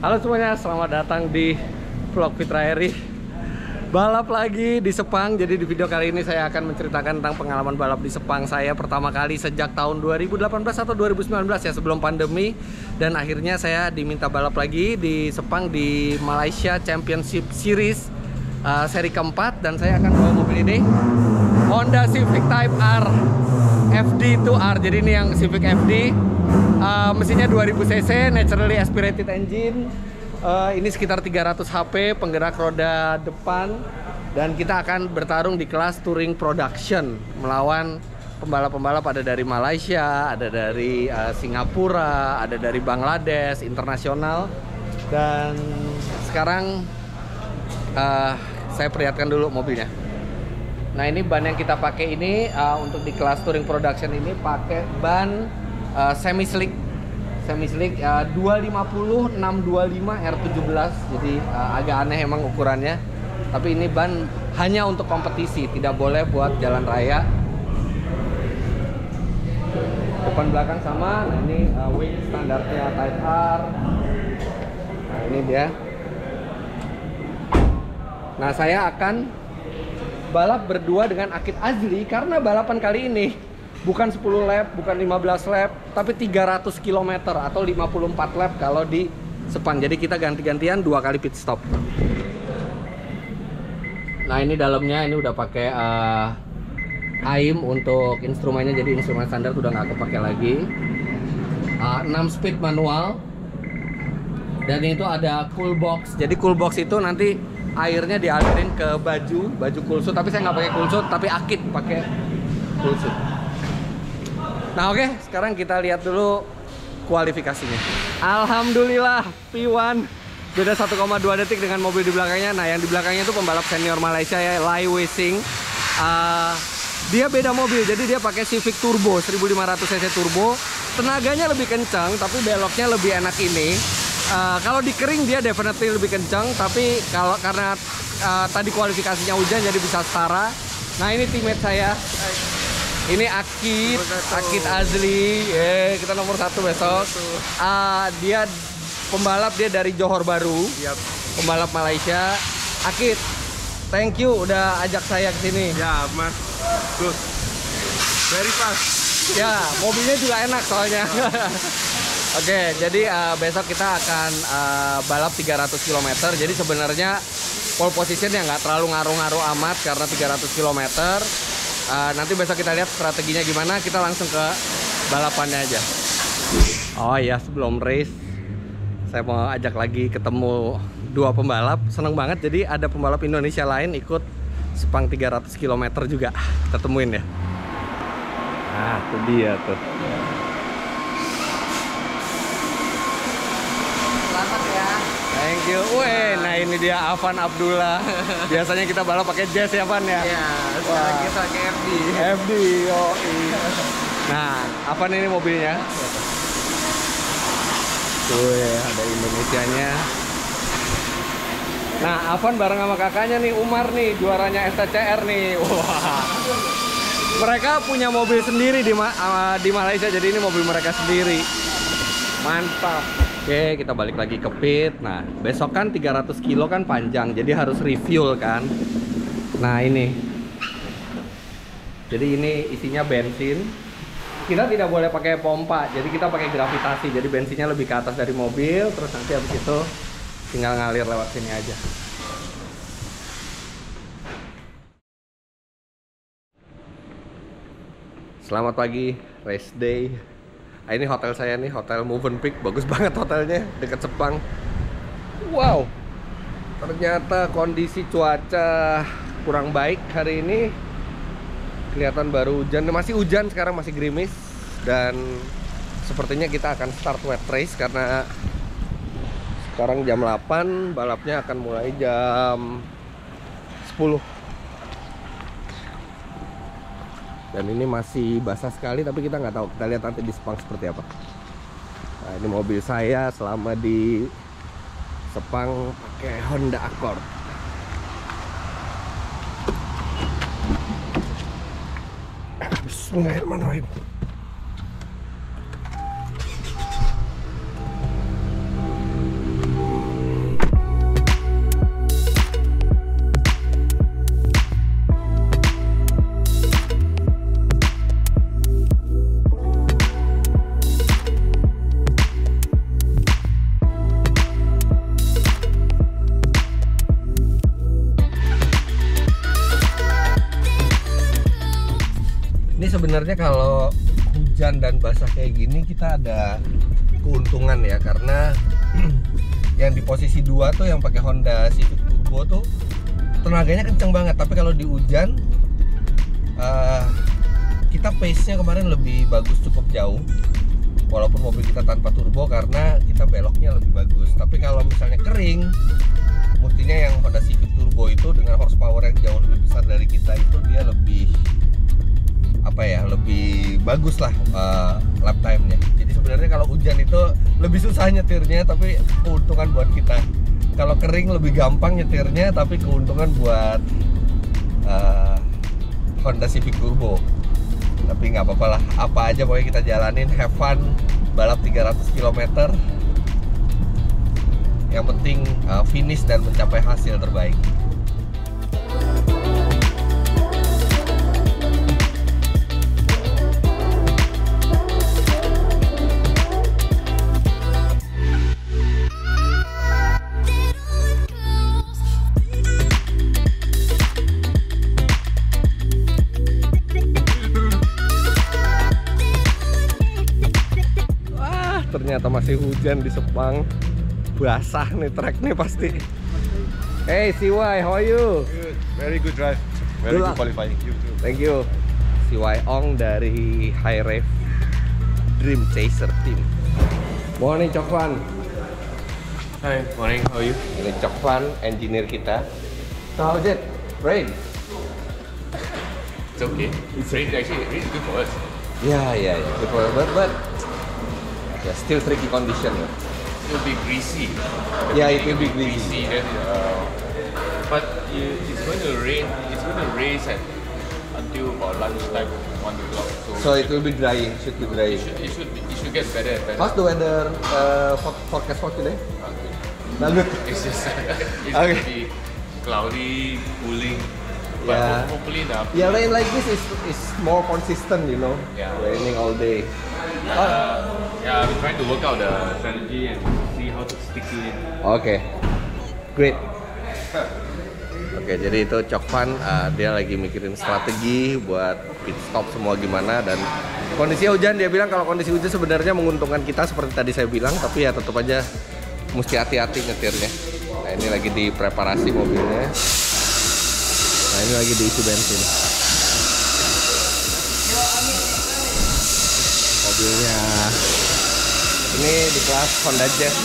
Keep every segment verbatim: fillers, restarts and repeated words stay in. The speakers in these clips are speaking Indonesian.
Halo semuanya, selamat datang di vlog Fitra Eri. Balap lagi di Sepang. Jadi di video kali ini saya akan menceritakan tentang pengalaman balap di Sepang saya pertama kali sejak tahun dua ribu delapan belas atau dua ribu sembilan belas ya, sebelum pandemi. Dan akhirnya saya diminta balap lagi di Sepang di Malaysia Championship Series uh, seri keempat. Dan saya akan bawa mobil ini, Honda Civic Type R F D dua R. Jadi ini yang Civic F D. Uh, mesinnya dua ribu cc, naturally aspirated engine. Uh, ini sekitar tiga ratus H P, penggerak roda depan. Dan kita akan bertarung di kelas Touring Production melawan pembalap-pembalap, ada dari Malaysia, ada dari uh, Singapura, ada dari Bangladesh, internasional. Dan sekarang uh, saya perlihatkan dulu mobilnya. Nah, ini ban yang kita pakai ini uh, untuk di kelas Touring Production ini pakai ban Uh, semi slick, semi slick uh, dua lima nol enam dua lima R tujuh belas. Jadi uh, agak aneh emang ukurannya. Tapi ini ban hanya untuk kompetisi, tidak boleh buat jalan raya. Depan belakang sama. Nah, ini uh, wing standarnya Type R. Nah, ini dia. Nah, saya akan balap berdua dengan Akid Azli karena balapan kali ini bukan sepuluh lap, bukan lima belas lap, tapi tiga ratus kilometer atau lima puluh empat lap kalau di Sepang. Jadi kita ganti-gantian dua kali pit stop. Nah, ini dalamnya ini udah pakai uh, A I M untuk instrumennya, jadi instrumen standar udah nggak kepake lagi. Uh, enam speed manual. Dan itu ada cool box. Jadi cool box itu nanti airnya dialirin ke baju, baju cool suit. Tapi saya nggak pakai cool suit, tapi Akid pakai cool suit. Nah, oke, okay, sekarang kita lihat dulu kualifikasinya. Alhamdulillah, P satu beda satu koma dua detik dengan mobil di belakangnya. Nah, yang di belakangnya itu pembalap senior Malaysia ya, Lai Wei-Sing. Uh, dia beda mobil, jadi dia pakai Civic Turbo seribu lima ratus cc turbo. Tenaganya lebih kencang, tapi beloknya lebih enak ini. Uh, kalau di kering dia definitely lebih kencang, tapi kalau karena uh, tadi kualifikasinya hujan jadi bisa setara. Nah, ini teammate saya. Ini Akid, Akid Azli, eh kita nomor satu besok. Uh, dia pembalap, dia dari Johor Bahru, yep. Pembalap Malaysia. Akid, thank you udah ajak saya ke sini. Ya, Mas. Good. Very fast. Ya, mobilnya juga enak soalnya. Oke, okay, jadi uh, besok kita akan uh, balap tiga ratus kilometer. Jadi sebenarnya pole position ya nggak terlalu ngaruh-ngaruh amat karena tiga ratus kilometer. Uh, nanti besok kita lihat strateginya gimana. Kita langsung ke balapannya aja. Oh iya, sebelum race saya mau ajak lagi ketemu dua pembalap. Seneng banget, jadi ada pembalap Indonesia lain ikut Sepang tiga ratus kilometer juga. Kita temuin ya. Nah, itu dia tuh. Selamat ya. Thank you. Weh, nah ini dia Afan Abdullah. Biasanya kita balap pakai Jazz ya, Van ya? Iya, sekarang kita pakai F D. F D, yoi. Nah, Afan ini mobilnya. Tuh ya, ada Indonesianya. Nah, Afan bareng sama kakaknya nih, Umar nih, juaranya S T C R nih. Wah. Mereka punya mobil sendiri di, Ma uh, di Malaysia, jadi ini mobil mereka sendiri. Mantap. Oke, kita balik lagi ke pit. Nah, besok kan tiga ratus kilo kan panjang, jadi harus refuel kan. Nah, ini. Jadi ini isinya bensin. Kita tidak boleh pakai pompa, jadi kita pakai gravitasi. Jadi bensinnya lebih ke atas dari mobil, terus nanti habis itu tinggal ngalir lewat sini aja. Selamat pagi, race day. Nah, ini hotel saya nih, Hotel Movenpick. Bagus banget hotelnya, dekat Sepang. Wow, ternyata kondisi cuaca kurang baik hari ini. Kelihatan baru hujan, masih hujan sekarang, masih gerimis. Dan sepertinya kita akan start wet race karena sekarang jam delapan, balapnya akan mulai jam sepuluh. Dan ini masih basah sekali, tapi kita nggak tahu. Kita lihat nanti di Sepang seperti apa. Nah, ini mobil saya selama di Sepang pakai Honda Accord. Bismillahirrahmanirrahim. sebenarnya kalau hujan dan basah kayak gini kita ada keuntungan ya, karena yang di posisi dua tuh yang pakai Honda Civic Turbo tuh tenaganya kenceng banget. Tapi kalau di hujan uh, kita pace-nya kemarin lebih bagus, cukup jauh walaupun mobil kita tanpa turbo karena kita beloknya lebih bagus. Tapi kalau misalnya kering, mestinya yang Honda Civic Turbo itu dengan horsepower yang jauh lebih besar dari kita itu dia lebih apa ya, lebih bagus lah uh, lap time-nya. Jadi sebenarnya kalau hujan itu lebih susah nyetirnya, tapi keuntungan buat kita. Kalau kering lebih gampang nyetirnya, tapi keuntungan buat uh, Honda Civic Turbo. Tapi nggak apa-apa lah, apa aja pokoknya kita jalanin, have fun, balap tiga ratus kilometer. Yang penting uh, finish dan mencapai hasil terbaik. Ternyata masih hujan di Sepang, basah nih track nih pasti. Hey C Y, how are you? Good, very good drive, very good, good qualifying. You too. Thank you. C Y Ong dari High Rev Dream Chaser Team. Morning Chokwan. Hi, morning. How are you? Ini Chokwan, engineer kita. So how's it? Rain? It's okay. It's rain. Actually, rain is good for us. Yeah, yeah, yeah. Good for us, but but yeah, still tricky condition. It will be greasy. The Yeah, it beginning will be greasy. Then, uh, but you, it's going to rain. It's going to raise at until about lunchtime, one o'clock. So, So it will be drying. Should be it drying. should, it should, it should get better and better. How's the weather uh, for- forecast for today? Not good. Not good. It's just it's Okay. going to be cloudy, cooling. But Yeah. ho- hopefully the Yeah, rain like this is is more consistent, you know. Yeah. Raining all day. uh, yeah, I've been trying to work out the strategy and see how to stick to it. Oke, great. Oke, jadi itu Chokvan, uh, dia lagi mikirin strategi buat pit stop semua gimana, dan kondisi hujan dia bilang kalau kondisi hujan sebenarnya menguntungkan kita seperti tadi saya bilang, tapi ya tetap aja mesti hati-hati nyetirnya. Nah ini lagi dipreparasi mobilnya. Nah ini lagi diisi bensin. Mobilnya ini di kelas Honda Jazz.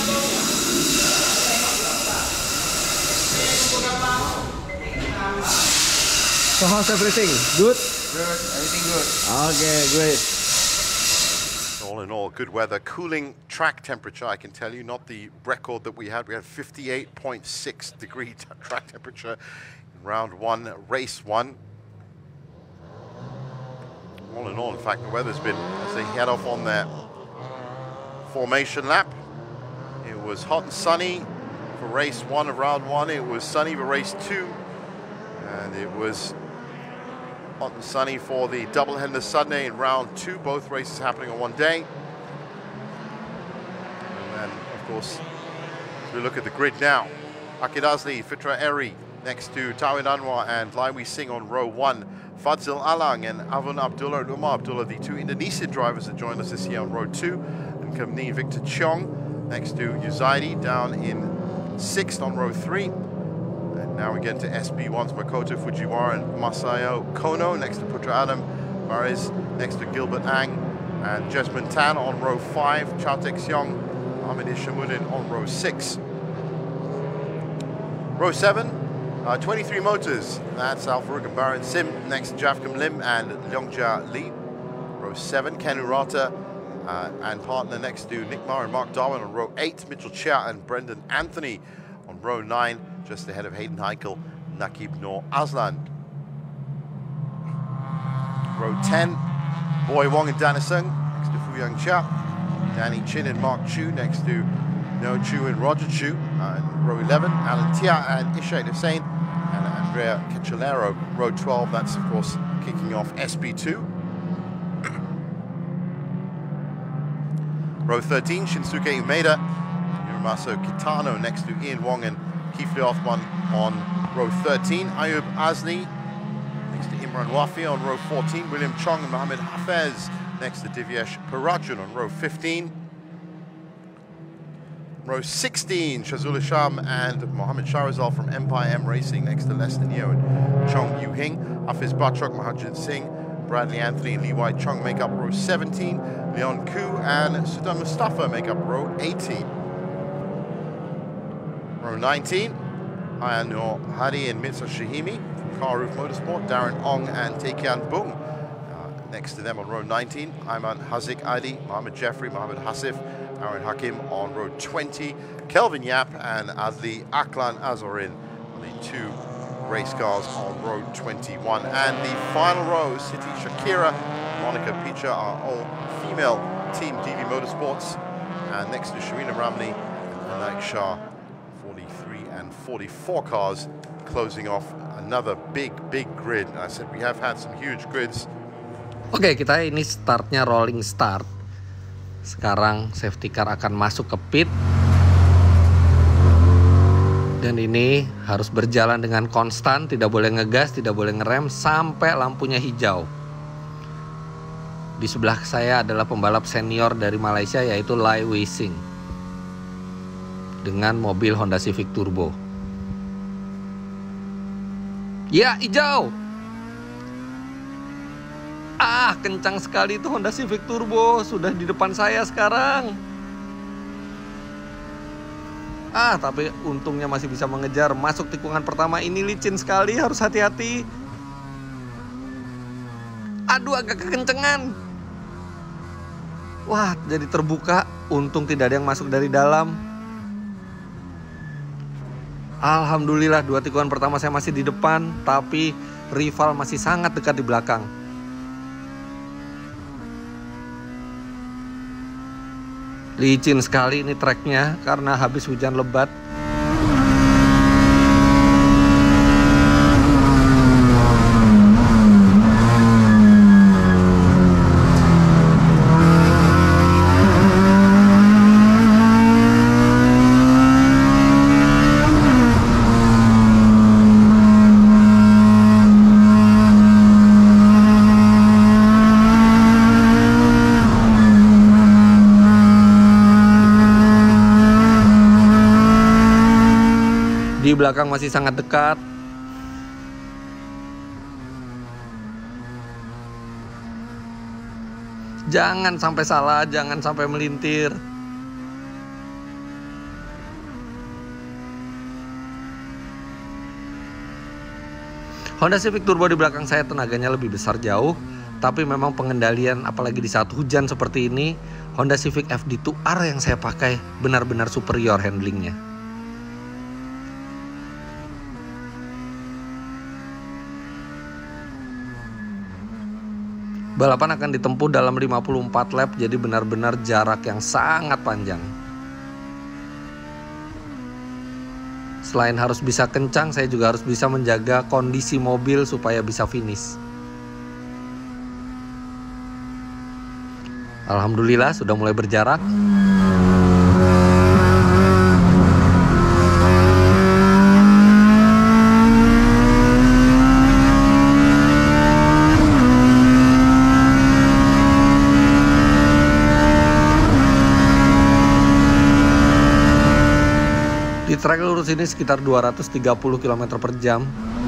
So how's everything? Good? Good, everything good. Okay, great. All in all, good weather. Cooling track temperature, I can tell you, not the record that we had. We had fifty-eight point six degree t- track temperature in round one, race one. All in all, in fact, the weather's been, as they head off on their formation lap, it was hot and sunny for race one of round one. It was sunny for race two. And it was hot and sunny for the doubleheader Sunday in round two, both races happening on one day. And then, of course, as we look at the grid now, Akid Azli, Fitra Eri next to Tawin Anwar and Lai Wee Singh on row one. Fadzil Alang and Avon Abdullah and Umar Abdullah, the two Indonesian drivers that joined us this year on row two. And Kamni Victor Chong next to Uzaidi down in sixth on row three. Now we get to S B one's Makoto Fujiwara and Masayo Kono next to Putra Adam, Maris next to Gilbert Ang, and Jesmond Tan on row five, Chatek Seong, Ahmed Ishamuddin on row six. Row seven, uh, twenty-three motors, that's Alfaruk and Baron Sim next to Jafkam Lim and Leongjia Lee. Row seven, Ken Urata uh, and partner next to Nick Marr and Mark Darwin on row eight, Mitchell Chia and Brendan Anthony on row nine, just ahead of Hayden Heikel, Nakib Noor Aslan. Row ten, Boy Wong and Danisung next to Fuyang Chia. Danny Chin and Mark Chu next to No Chu and Roger Chu. Uh, and row eleven, Alan Tia and Ishaid Hussain and Andrea Cacciolero. Row twelve, that's of course kicking off S B two. Row thirteen, Shinsuke Umeda, Hiromaso Kitano next to Ian Wong and Keith Othman on row thirteen. Ayub Azli next to Imran Wafi on row fourteen, William Chong and Mohammed Hafez. Next to Divyesh Parajun on row fifteen. Row sixteen, Shazul Isham and Mohammed Shahrazal from Empire M Racing. Next to Lester Neo and Chong Yu Hing. Hafiz Batrok, Mahajin Singh, Bradley Anthony and Lee Wai Chung make up row seventeen. Leon Koo and Sudan Mustafa make up row eighteen. Row nineteen, Ayanur Hadi and Mitsa Shahimi from Car Roof Motorsport, Darren Ong and Taekian Bung. Uh, next to them on row nineteen, Ayman Hazik Adi, Mohammed Jeffrey, Mohammed Hasif, Aaron Hakim on row twenty, Kelvin Yap and Adli Aklan Azorin on the two race cars on row twenty-one. And the final row, Siti Shakira, Monica Picha are all female team D V Motorsports. And next to Sharina Ramli and Anak Shah, forty-three and forty-four cars, closing off another big, big grid. And I said we have had some huge grids. Oke, kita ini startnya rolling start. Sekarang safety car akan masuk ke pit. Dan ini harus berjalan dengan konstan, tidak boleh ngegas, tidak boleh ngerem sampai lampunya hijau. Di sebelah saya adalah pembalap senior dari Malaysia yaitu Lai Wei Sing dengan mobil Honda Civic Turbo. Ya, hijau. Ah, kencang sekali itu Honda Civic Turbo, sudah di depan saya sekarang. Ah, tapi untungnya masih bisa mengejar. Masuk tikungan pertama, ini licin sekali, harus hati-hati. Aduh, agak kekencengan. Wah, jadi terbuka. Untung tidak ada yang masuk dari dalam. Alhamdulillah, dua tikungan pertama saya masih di depan, tapi rival masih sangat dekat di belakang. Licin sekali ini treknya karena habis hujan lebat. Di belakang masih sangat dekat. Jangan sampai salah, jangan sampai melintir. Honda Civic Turbo di belakang saya tenaganya lebih besar jauh, tapi memang pengendalian apalagi di saat hujan seperti ini, Honda Civic F D dua R yang saya pakai benar-benar superior handlingnya. Balapan akan ditempuh dalam lima puluh empat lap, jadi benar-benar jarak yang sangat panjang. Selain harus bisa kencang, saya juga harus bisa menjaga kondisi mobil supaya bisa finish. Alhamdulillah sudah mulai berjarak. Di trek lurus ini sekitar dua ratus tiga puluh kilometer per jam.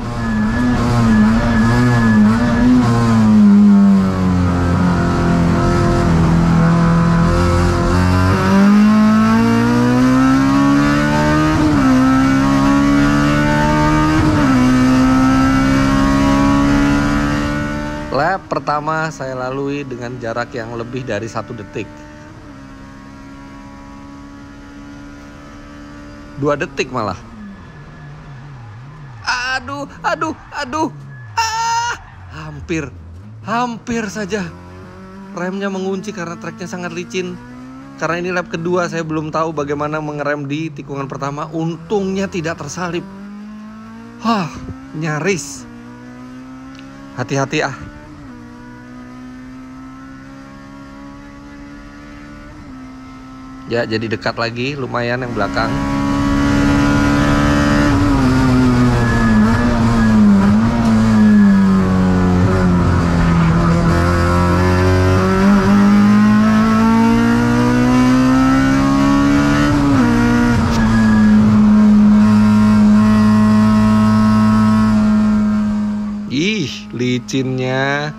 Lap pertama saya lalui dengan jarak yang lebih dari satu detik. Dua detik malah. Aduh, aduh, aduh. Ah, hampir, hampir saja. Remnya mengunci karena treknya sangat licin. Karena ini lap kedua, saya belum tahu bagaimana mengerem di tikungan pertama. Untungnya tidak tersalip. Hah, nyaris. Hati-hati ah. Ya, jadi dekat lagi, lumayan yang belakang. licinnya.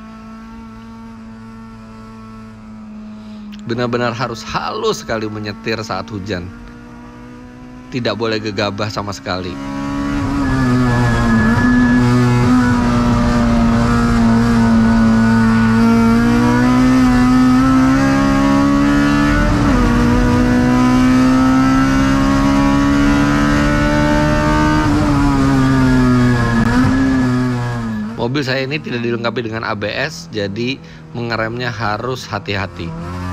Benar-benar harus halus sekali menyetir saat hujan. Tidak boleh gegabah sama sekali. Mobil saya ini tidak dilengkapi dengan A B S, jadi mengeremnya harus hati-hati.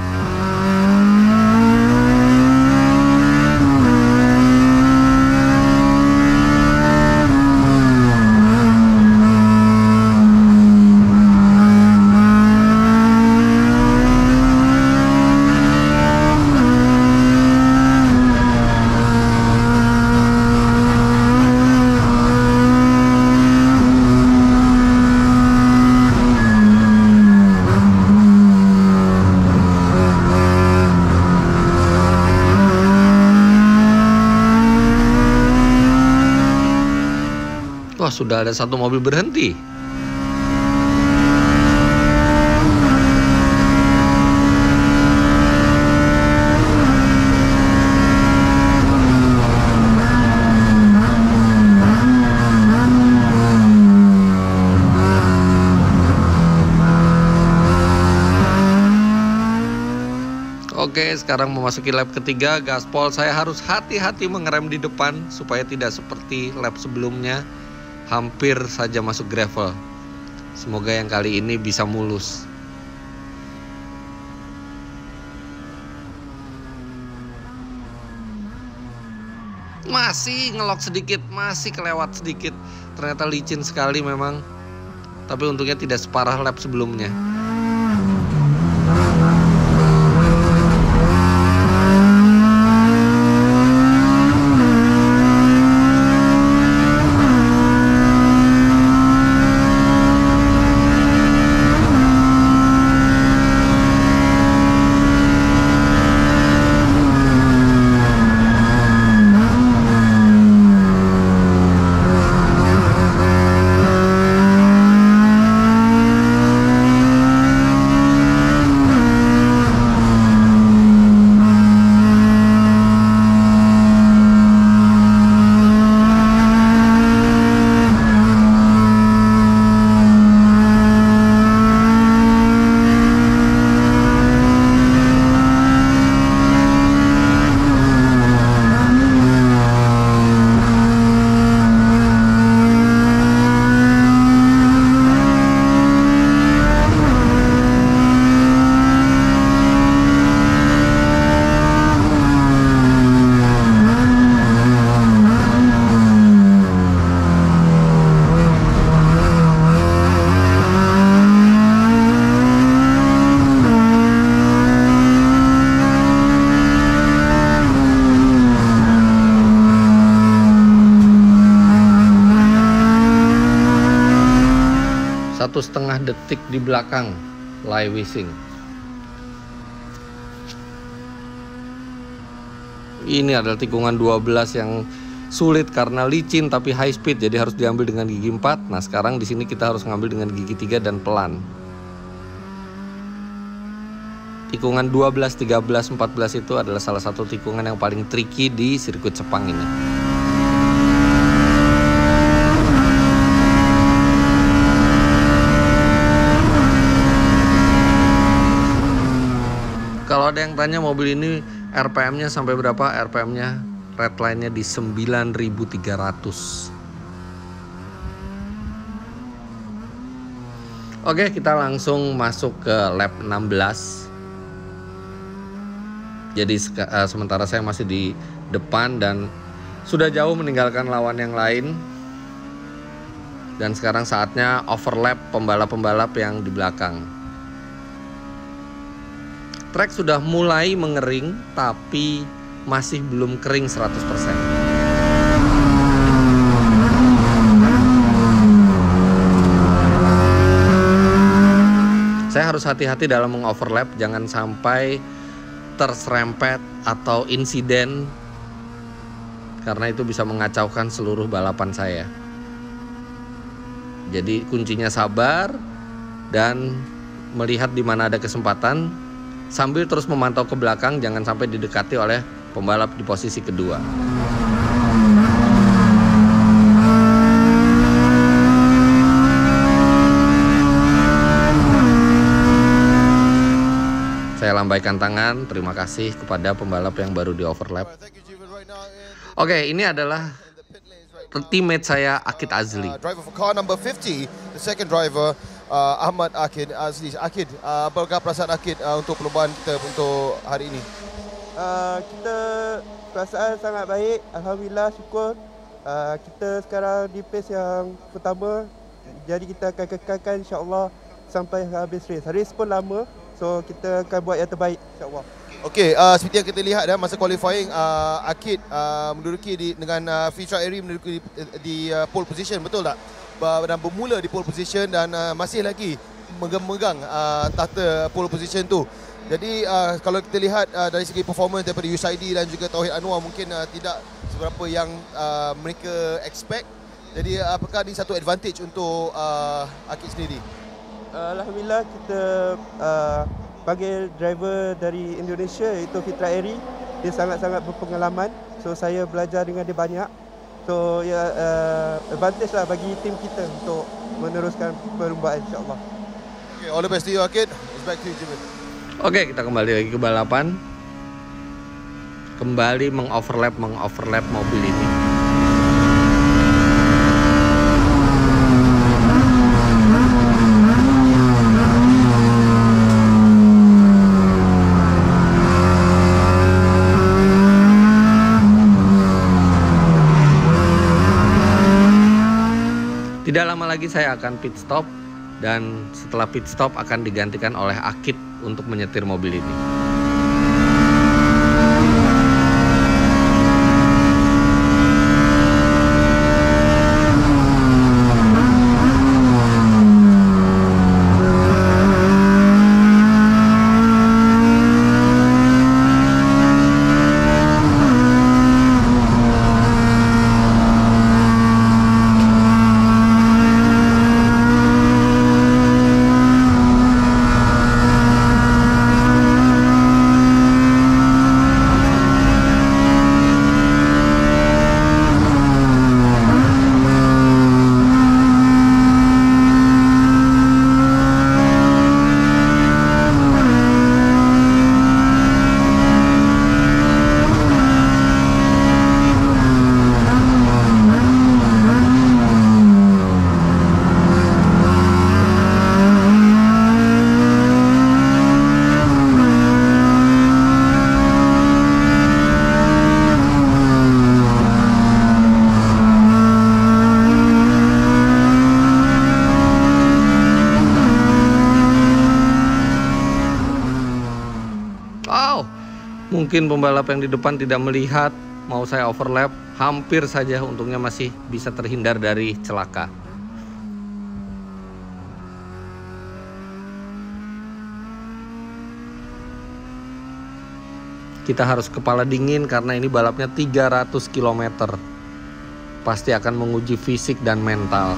Wah, sudah ada satu mobil berhenti. Oke, sekarang memasuki lap ketiga, gaspol. Saya harus hati-hati mengerem di depan supaya tidak seperti lap sebelumnya. Hampir saja masuk gravel. Semoga yang kali ini bisa mulus. Masih ngelok sedikit, masih kelewat sedikit. Ternyata licin sekali memang. Tapi untungnya tidak separah lap sebelumnya. Satu setengah detik di belakang Lai Wishing. Ini adalah tikungan dua belas yang sulit karena licin tapi high speed, jadi harus diambil dengan gigi empat. Nah, sekarang di sini kita harus ngambil dengan gigi tiga dan pelan. Tikungan dua belas, tiga belas, empat belas itu adalah salah satu tikungan yang paling tricky di sirkuit Sepang ini. Kalau ada yang tanya mobil ini R P M-nya sampai berapa? R P M-nya redline-nya di sembilan ribu tiga ratus. Oke, kita langsung masuk ke lap enam belas. Jadi uh, sementara saya masih di depan dan sudah jauh meninggalkan lawan yang lain. Dan sekarang saatnya overlap pembalap-pembalap yang di belakang. Trek sudah mulai mengering, tapi masih belum kering seratus persen. Saya harus hati-hati dalam mengoverlap, jangan sampai terserempet atau insiden, karena itu bisa mengacaukan seluruh balapan saya. Jadi kuncinya sabar dan melihat di mana ada kesempatan sambil terus memantau ke belakang, jangan sampai didekati oleh pembalap di posisi kedua. Saya lambaikan tangan, terima kasih kepada pembalap yang baru di overlap. Oke, ini adalah teammate saya, Akid Azli. Uh, driver for car number fifty, the second driver, uh, Ahmad Akid Azli. Akid, uh, apakah perasaan Akid uh, untuk perlombaan kita untuk hari ini? Uh, kita perasaan sangat baik, alhamdulillah, syukur. Uh, kita sekarang di pace yang pertama, jadi kita akan kekalkan insya-Allah sampai habis race. Race pun lama. So kita akan buat yang terbaik insya-Allah. Okey, uh, seperti yang kita lihat dah masa qualifying, uh, Akid uh, menduduki di, dengan uh, Fitra Eri menduduki di, di uh, pole position, betul tak? Uh, dan bermula di pole position dan uh, masih lagi megang-megang uh, tahta pole position tu. Jadi uh, kalau kita lihat uh, dari segi performance daripada Yusaidi dan juga Tauhid Anwar mungkin uh, tidak seberapa yang uh, mereka expect. Jadi uh, apakah ini satu advantage untuk uh, Akid sendiri? Alhamdulillah, kita uh, panggil driver dari Indonesia iaitu Fitra Eri. Dia sangat-sangat berpengalaman. So saya belajar dengan dia banyak. So ya uh, advantage lah bagi tim kita untuk meneruskan perlombaan insya-Allah. Okay, all the best to you Akid. It's back to you Jimin. Oke, kita kembali lagi ke balapan. Kembali mengoverlap mengoverlap mobil ini. Tidak lama lagi saya akan pit stop dan setelah pit stop akan digantikan oleh Akid untuk menyetir mobil ini. Mungkin pembalap yang di depan tidak melihat mau saya overlap, hampir saja, untungnya masih bisa terhindar dari celaka. Kita harus kepala dingin karena ini balapnya tiga ratus kilometer. Pasti akan menguji fisik dan mental.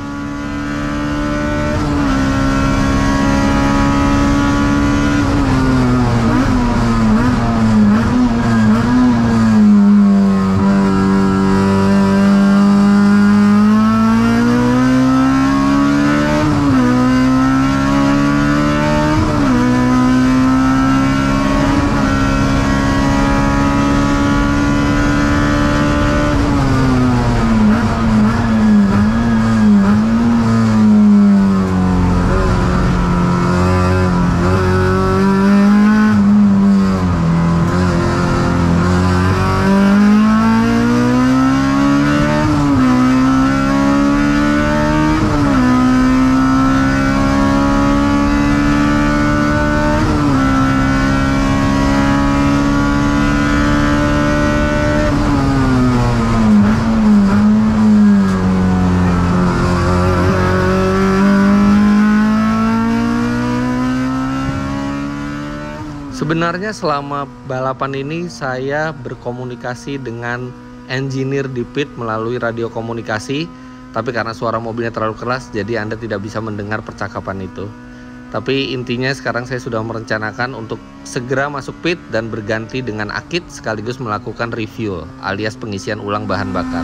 Sebenarnya selama balapan ini saya berkomunikasi dengan engineer di pit melalui radio komunikasi Tapi karena suara mobilnya terlalu keras, jadi Anda tidak bisa mendengar percakapan itu. Tapi intinya sekarang saya sudah merencanakan untuk segera masuk pit dan berganti dengan Akid sekaligus melakukan refuel alias pengisian ulang bahan bakar.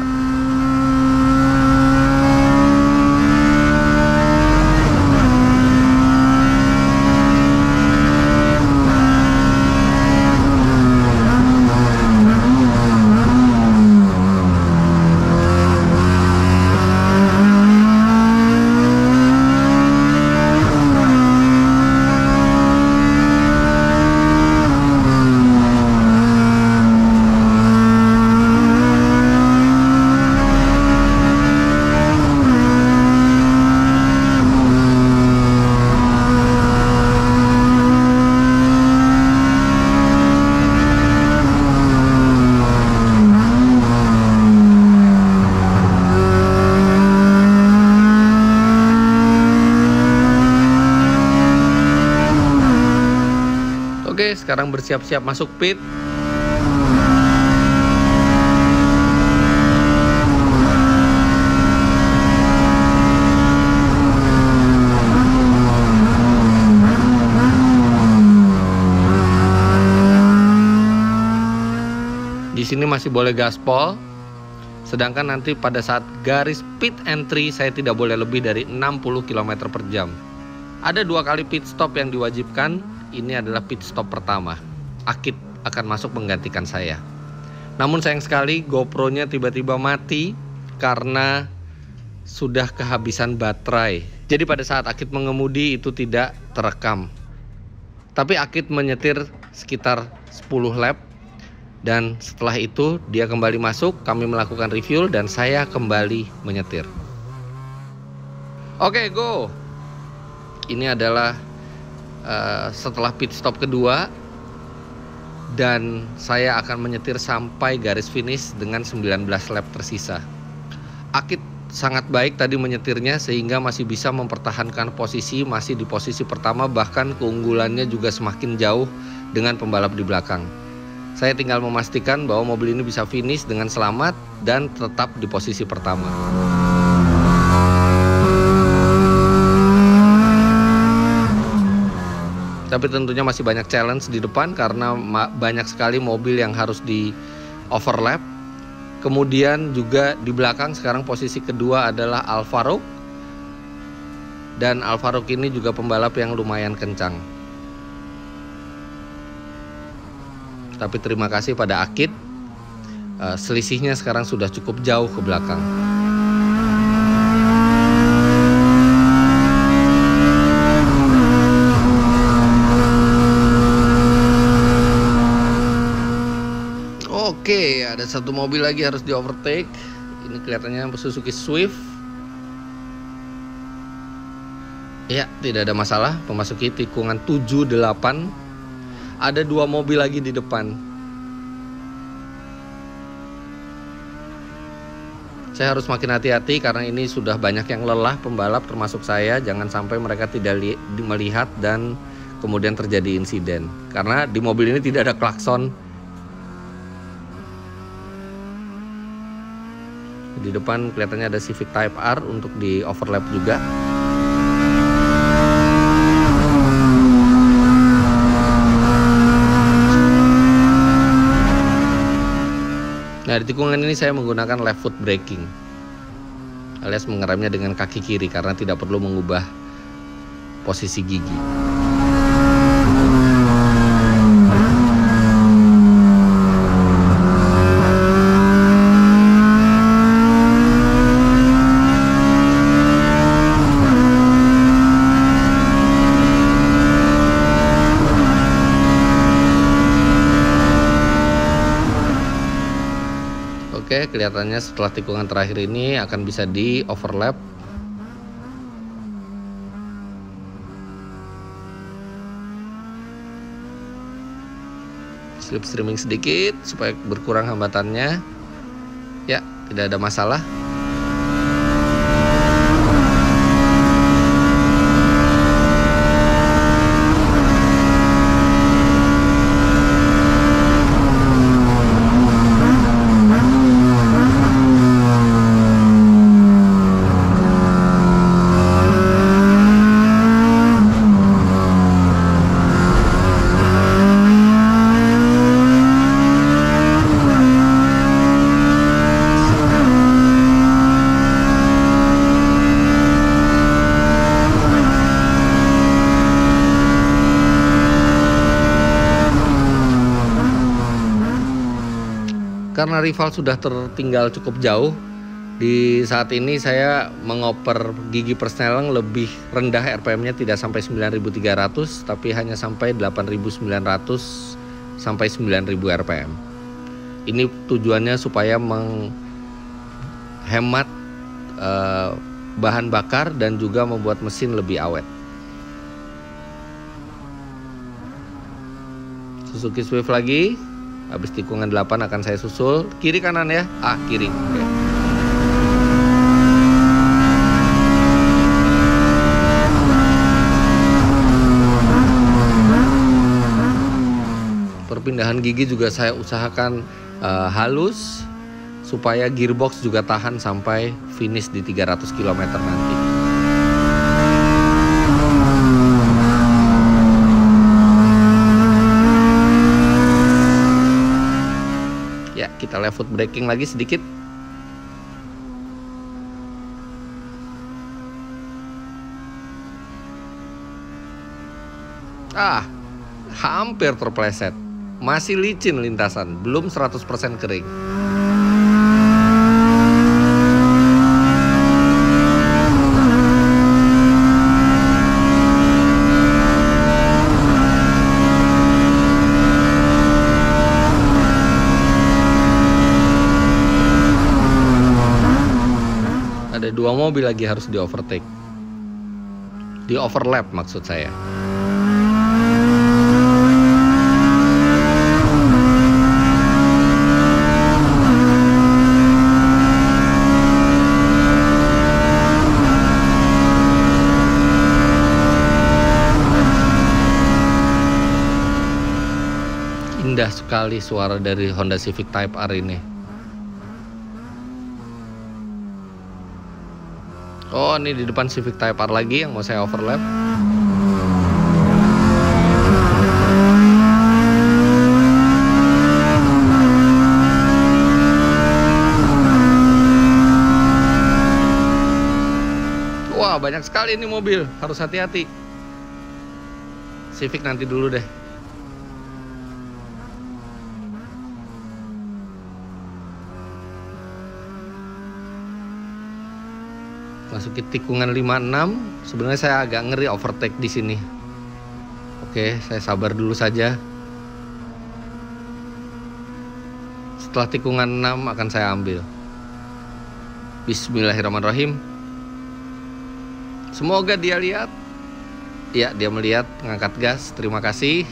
Oke, sekarang bersiap-siap masuk pit. Di sini masih boleh gaspol. Sedangkan nanti pada saat garis pit entry saya tidak boleh lebih dari enam puluh kilometer per jam. Ada dua kali pit stop yang diwajibkan. Ini adalah pit stop pertama. Akid akan masuk menggantikan saya. Namun sayang sekali GoPro-nya tiba-tiba mati karena sudah kehabisan baterai. Jadi pada saat Akid mengemudi itu tidak terekam. Tapi Akid menyetir sekitar sepuluh lap. Dan setelah itu dia kembali masuk, kami melakukan refuel dan saya kembali menyetir. Oke, go. Ini adalah Uh, setelah pit stop kedua, dan saya akan menyetir sampai garis finish dengan sembilan belas lap tersisa. Akid sangat baik tadi menyetirnya sehingga masih bisa mempertahankan posisi, masih di posisi pertama, bahkan keunggulannya juga semakin jauh dengan pembalap di belakang. Saya tinggal memastikan bahwa mobil ini bisa finish dengan selamat dan tetap di posisi pertama. Tapi tentunya masih banyak challenge di depan karena banyak sekali mobil yang harus di overlap. Kemudian juga di belakang sekarang posisi kedua adalah Al Farouk. Dan Al Farouk ini juga pembalap yang lumayan kencang. Tapi terima kasih pada Akid, selisihnya sekarang sudah cukup jauh ke belakang. Oke, ada satu mobil lagi harus di overtake. Ini kelihatannya Suzuki Swift. Ya, tidak ada masalah. Memasuki tikungan tujuh delapan. Ada dua mobil lagi di depan. Saya harus makin hati-hati karena ini sudah banyak yang lelah pembalap termasuk saya. Jangan sampai mereka tidak melihat dan kemudian terjadi insiden. Karena di mobil ini tidak ada klakson. Di depan kelihatannya ada Civic Type R untuk di overlap juga. Nah, di tikungan ini saya menggunakan left foot braking alias mengeremnya dengan kaki kiri karena tidak perlu mengubah posisi gigi. Oke, kelihatannya setelah tikungan terakhir ini akan bisa di overlap. Slipstreaming sedikit supaya berkurang hambatannya. Ya, tidak ada masalah. karena rival sudah tertinggal cukup jauh, di saat ini saya mengoper gigi persneling lebih rendah, R P M-nya tidak sampai sembilan ribu tiga ratus, tapi hanya sampai delapan ribu sembilan ratus sampai sembilan ribu R P M. Ini tujuannya supaya menghemat eh, bahan bakar dan juga membuat mesin lebih awet. Suzuki Swift lagi, habis tikungan delapan akan saya susul. Kiri kanan ya? Ah, kiri. Oke. Perpindahan gigi juga saya usahakan uh, halus supaya gearbox juga tahan sampai finish di tiga ratus kilometer nanti. Ya, kita left foot braking lagi sedikit. Ah, hampir terpleset. Masih licin lintasan, belum seratus persen kering. Ada dua mobil lagi harus di overtake. Di overlap maksud saya. Indah sekali suara dari Honda Civic Type R ini. Oh, ini di depan Civic Type R lagi yang mau saya overlap. Wah, banyak sekali ini mobil, harus hati-hati. Civic nanti dulu deh. Masuki tikungan lima puluh enam, sebenarnya saya agak ngeri overtake di sini. Oke, saya sabar dulu saja. Setelah tikungan enam akan saya ambil. Bismillahirrahmanirrahim. Semoga dia lihat. Ya, dia melihat, ngangkat gas. Terima kasih.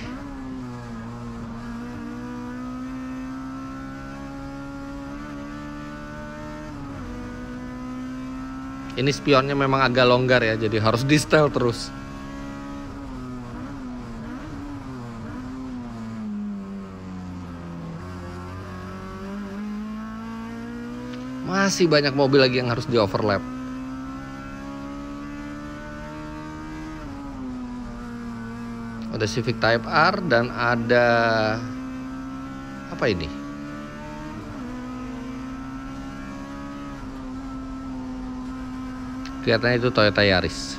Ini spionnya memang agak longgar ya, jadi harus di setel terus. Masih banyak mobil lagi yang harus di overlap. Ada Civic Type R dan ada apa ini? Kelihatannya itu Toyota Yaris.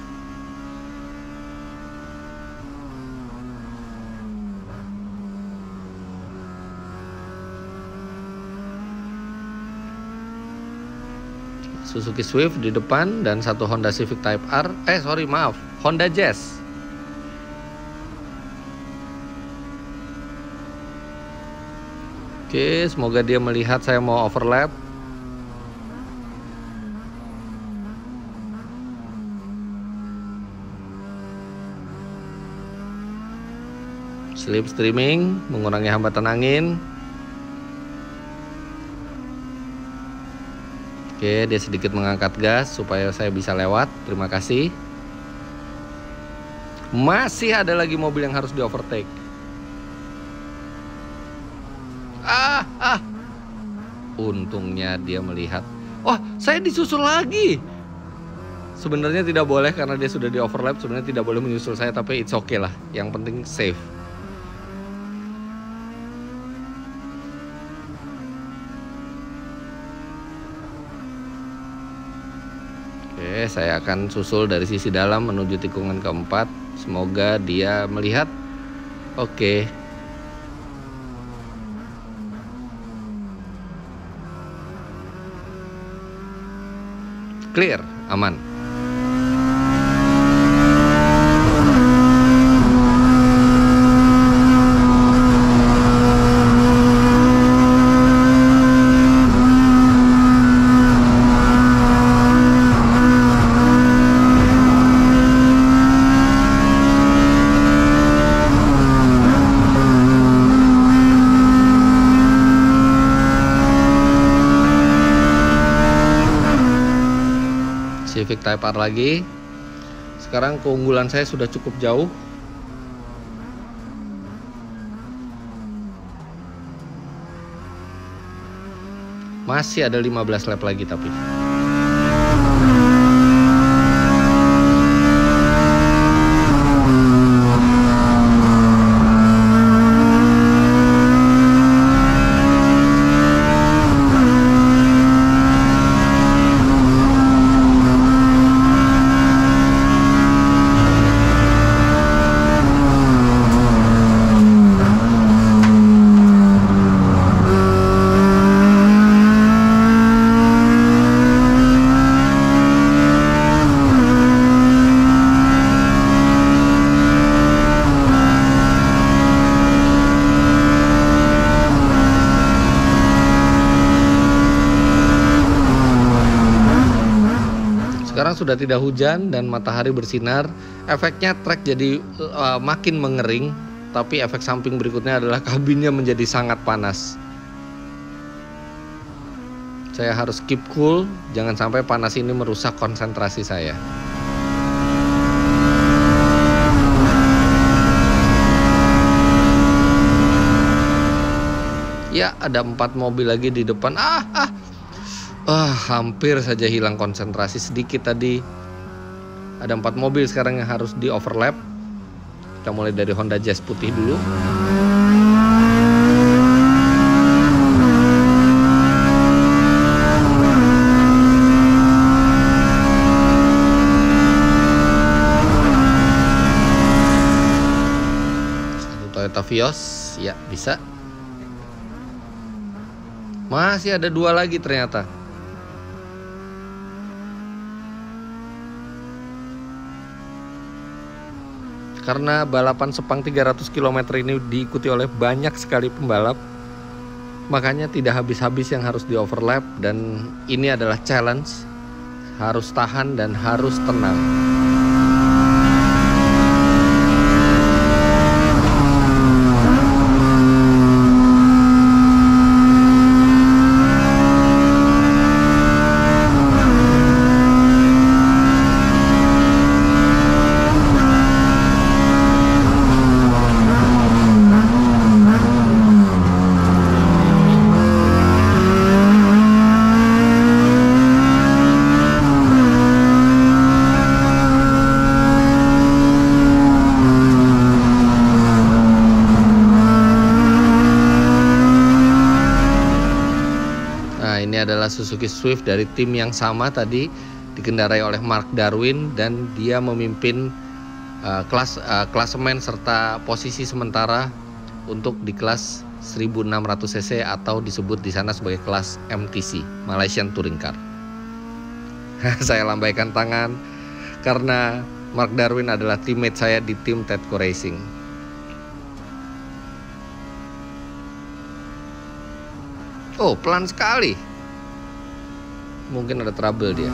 Suzuki Swift di depan dan satu Honda Civic Type R. Eh sorry maaf, Honda Jazz. Oke, semoga dia melihat saya mau overlap. Slip streaming, mengurangi hambatan angin. Oke, dia sedikit mengangkat gas supaya saya bisa lewat. Terima kasih. Masih ada lagi mobil yang harus di overtake. Ah, ah. Untungnya dia melihat. Wah, saya disusul lagi. Sebenarnya tidak boleh karena dia sudah di overlap. Sebenarnya tidak boleh menyusul saya, tapi it's okay lah. Yang penting safe. Oke, saya akan susul dari sisi dalam menuju tikungan keempat. Semoga dia melihat. Oke. Clear, aman. Civic Type R lagi. Sekarang keunggulan saya sudah cukup jauh. Masih ada lima belas lap lagi tapi. Sekarang sudah tidak hujan dan matahari bersinar. Efeknya trek jadi uh, makin mengering. Tapi efek samping berikutnya adalah kabinnya menjadi sangat panas. Saya harus keep cool. Jangan sampai panas ini merusak konsentrasi saya. Ya, ada empat mobil lagi di depan. Ah, ah. Ah, hampir saja hilang konsentrasi sedikit tadi. Ada empat mobil sekarang yang harus di overlap. Kita mulai dari Honda Jazz putih dulu. Satu Toyota Vios, ya bisa. Masih ada dua lagi ternyata. Karena balapan Sepang tiga ratus kilometer ini diikuti oleh banyak sekali pembalap, makanya tidak habis-habis yang harus di overlap. Dan ini adalah challenge, harus tahan dan harus tenang. Ini adalah Suzuki Swift dari tim yang sama tadi, dikendarai oleh Mark Darwin, dan dia memimpin uh, kelas uh, klasemen serta posisi sementara untuk di kelas seribu enam ratus cc atau disebut di sana sebagai kelas M T C, Malaysian Touring Car. Saya lambaikan tangan karena Mark Darwin adalah teammate saya di tim Tedco Racing. Oh, pelan sekali. Mungkin ada trouble dia.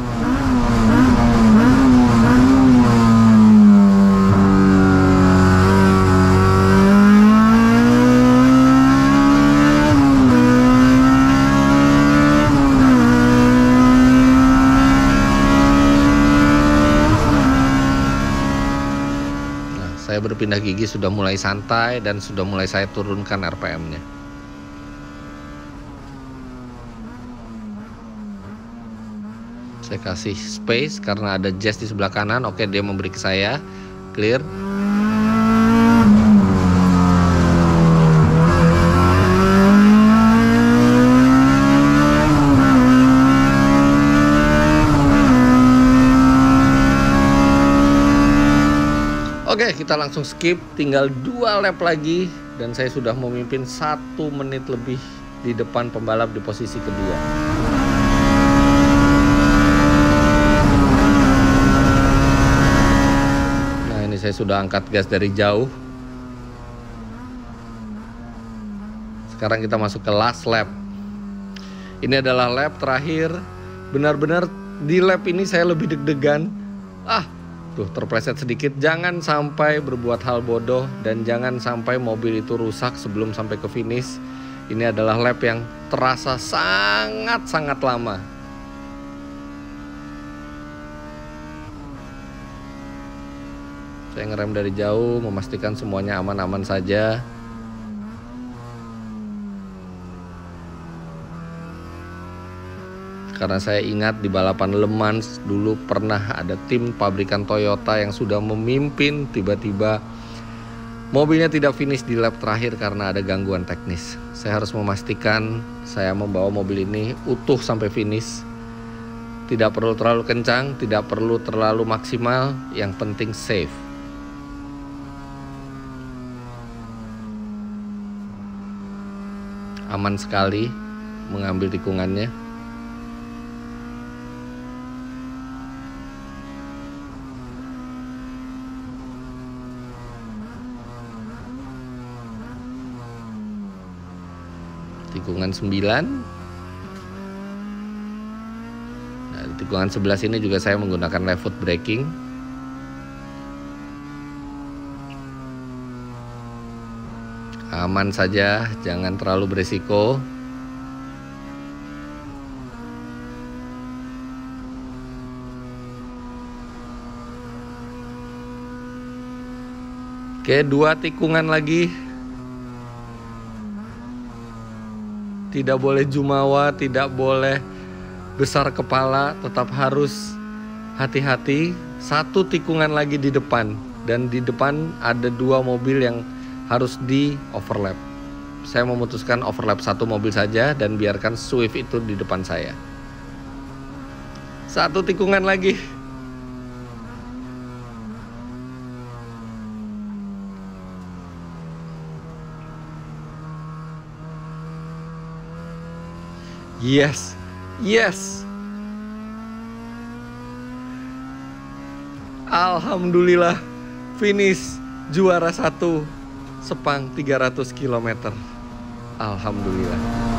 Nah, saya berpindah gigi sudah mulai santai dan sudah mulai saya turunkan R P M-nya. Saya kasih space karena ada Jazz di sebelah kanan. Oke, dia memberi ke saya. Clear. Oke, kita langsung skip. Tinggal dua lap lagi dan saya sudah memimpin satu menit lebih di depan pembalap di posisi kedua. Saya sudah angkat gas dari jauh. Sekarang kita masuk ke last lap. Ini adalah lap terakhir. Benar-benar di lap ini saya lebih deg-degan. Ah, tuh terpleset sedikit. Jangan sampai berbuat hal bodoh dan jangan sampai mobil itu rusak sebelum sampai ke finish. Ini adalah lap yang terasa sangat-sangat lama. Saya ngerem dari jauh, memastikan semuanya aman-aman saja. Karena saya ingat di balapan Le Mans dulu pernah ada tim pabrikan Toyota yang sudah memimpin, tiba-tiba mobilnya tidak finish di lap terakhir karena ada gangguan teknis. Saya harus memastikan saya membawa mobil ini utuh sampai finish. Tidak perlu terlalu kencang, tidak perlu terlalu maksimal, yang penting safe. Aman sekali mengambil tikungannya. Tikungan sembilan. Nah, di tikungan sebelas ini juga saya menggunakan left foot braking. Aman saja, jangan terlalu berisiko. Oke, dua tikungan lagi. Tidak boleh jumawa, tidak boleh besar kepala, tetap harus hati-hati. Satu tikungan lagi di depan, dan di depan ada dua mobil yang harus di overlap. Saya memutuskan overlap satu mobil saja dan biarkan Swift itu di depan saya. Satu tikungan lagi. Yes, yes. Alhamdulillah finish juara satu Sepang tiga ratus kilometer. Alhamdulillah.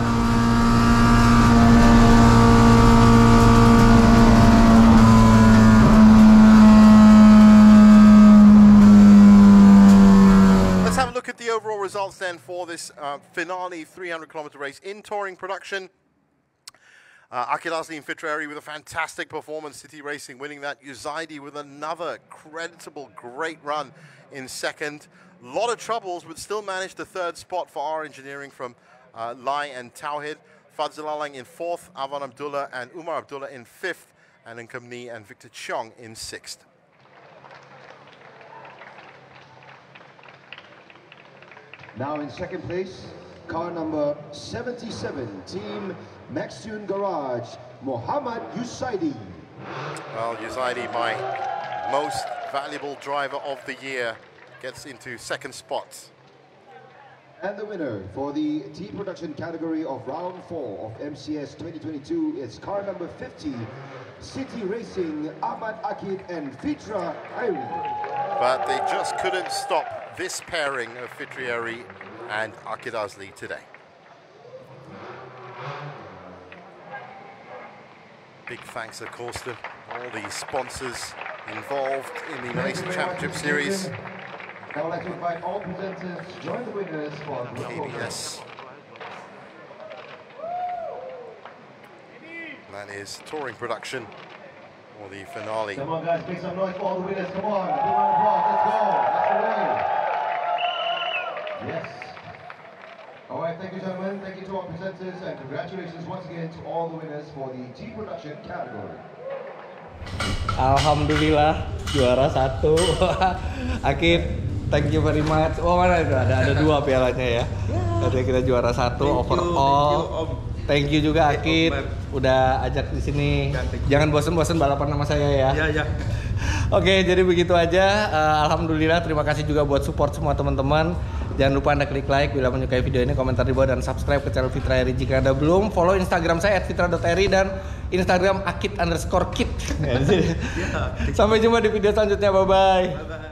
Let's have a look at the overall results then for this uh, finale three hundred kilometer race in touring production. Uh, Akid Azli and Fitrairy with a fantastic performance, City Racing winning that. Uzaidi with another creditable, great run in second. A lot of troubles, but still managed the third spot for our engineering from uh, Lai and Tauhid. Fadzil Alang in fourth, Avan Abdullah and Umar Abdullah in fifth, and Nkamni and Victor Chong in sixth. Now in second place, car number seventy-seven, Team Maxtune Garage, Mohammad Usaidi. Well, Usaidi, my most valuable driver of the year, gets into second spot. And the winner for the T production category of round four of M C S twenty twenty-two is car number fifty, City Racing, Ahmad Akid and Fitra Airi. But they just couldn't stop this pairing of Fitrairy and Akid Azli today. Big thanks, of course, to all the sponsors involved in the Malaysian Championship Series. Now I'd like to invite all presenters to join the winners for the K B S. That is touring production for the finale. Come on, guys, make some noise for all the winners. Come on, big round of applause. Let's go. That's the way. Yes. All right, thank you, gentlemen. Thank you to our presenters, and congratulations once again to all the winners for the T production category. Alhamdulillah juara satu. Akid, thank you very much. Oh, mana itu? Ada ada dua pialanya ya. Tadi kita juara satu overall. Thank you juga Akid udah ajak di sini. Jangan bosen-bosen balapan sama saya ya. Ya, ya. Oke, jadi begitu aja. Uh, Alhamdulillah, terima kasih juga buat support semua teman-teman. Jangan lupa Anda klik like bila menyukai video ini, komentar di bawah, dan subscribe ke channel Fitrairy jika Anda belum. Follow Instagram saya at fitra dot eri dan Instagram akid underscore kid. Sampai jumpa di video selanjutnya. Bye-bye. Bye-bye.